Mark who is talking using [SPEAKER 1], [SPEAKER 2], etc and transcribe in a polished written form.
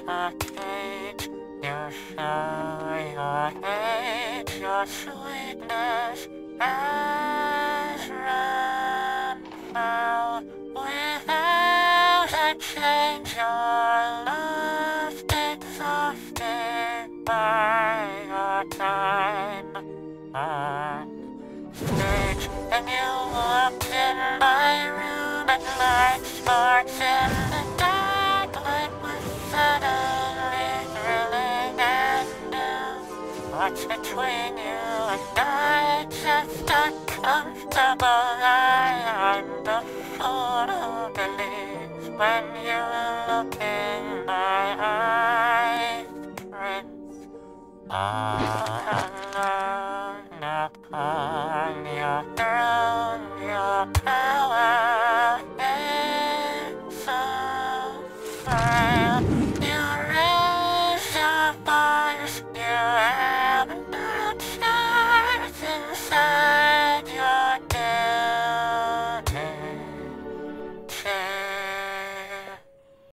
[SPEAKER 1] a cage. You show your age, your sweetness has run foul. Without a change, your lust exhausted by your time. Stage, and you walked in my room and light sparks in the dark. Light was suddenly thrilling and new. What's between you and I? Just uncomfortable. I'm the fool who believes when you look in my eyes. Prince, all alone upon your throne, your power is so fine.